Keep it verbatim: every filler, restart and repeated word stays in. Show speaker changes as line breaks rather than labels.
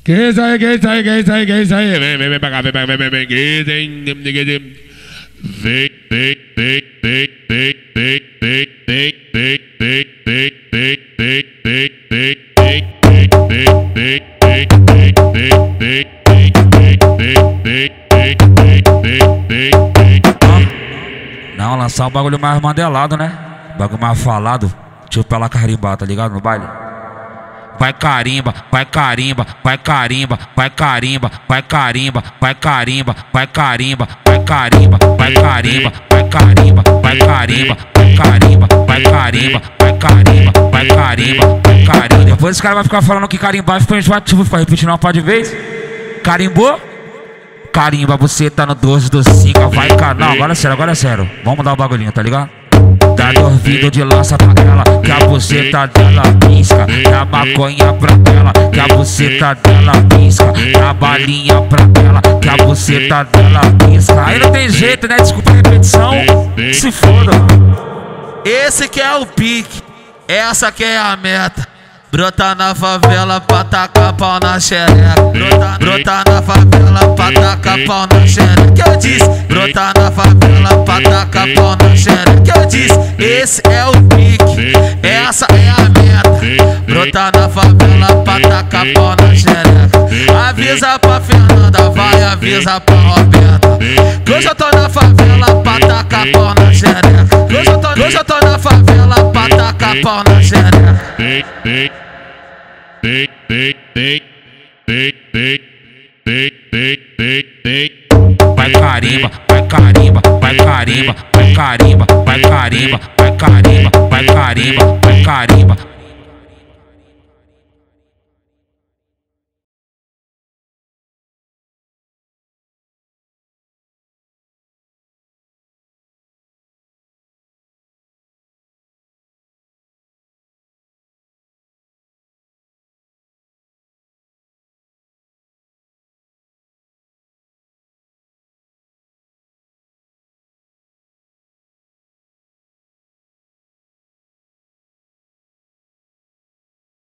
Que isso aí, que isso aí, que isso aí, que isso aí? Vem, vem, vem pra cá, vem pra cá, vem, vem, vem, que isso aí? Vem, vem, vem, vem, vem, vem, vem, vem, vem, vem, vem, vem, vem, vem, vem,
não, lançar um bagulho mais mandelado, né? Bagulho mais falado. Tipo ela carimbar, tá ligado? No baile. Vai carimba, vai carimba, vai carimba, vai carimba, vai carimba, vai carimba, vai carimba, vai carimba, vai carimba, vai carimba, vai carimba, vai carimba, vai carimba, vai carimba, vai carimba, vai carimba. Depois os caras vão ficar falando que carimbar ficou enjoativo, ficar repetindo uma par de vez. Carimbou? Carimba, você tá no doze do cinco, vai cá. Não, agora é sério, agora é sério. Vamos dar o bagulhinho, tá ligado? Dá dormido de lança pra ela, que a buceta dela pisca. Dá maconha pra ela, que a buceta dela pisca. Dá balinha pra ela, que a buceta dela pisca. Aí não tem jeito, né? Desculpa a repetição, se foda.
Esse que é o pique, essa que é a meta. Brota na favela pra tacar pau na xereca. Brota, brota na favela pra tacar pau na xereca. Que eu disse, brota na favela pra tacar pau na xereca. Que eu disse, esse é o pique, essa é a meta. Brota na favela pra tacar pau na xereca. Avisa pra Fernanda, vai, avisa pra Roberta. Que hoje eu tô na favela pra tacar pau na xereca. Que hoje eu tô, hoje eu tô na favela pra tacar pau na xereca.
They, they, they, they, they.